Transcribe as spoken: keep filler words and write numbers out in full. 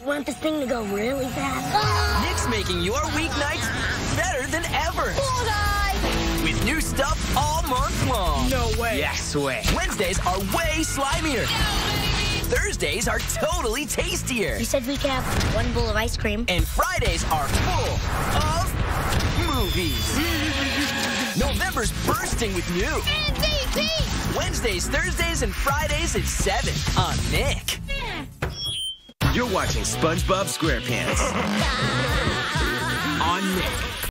Want this thing to go really fast? Nick's making your weeknights better than ever. Cool guy! With new stuff all month long. No way. Yes way. Wednesdays are way slimier. Thursdays are totally tastier. You said we could have one bowl of ice cream. And Fridays are full of movies. November's bursting with new. M V P! Wednesdays, Thursdays, and Fridays at seven on Nick. You're watching SpongeBob SquarePants on Nick.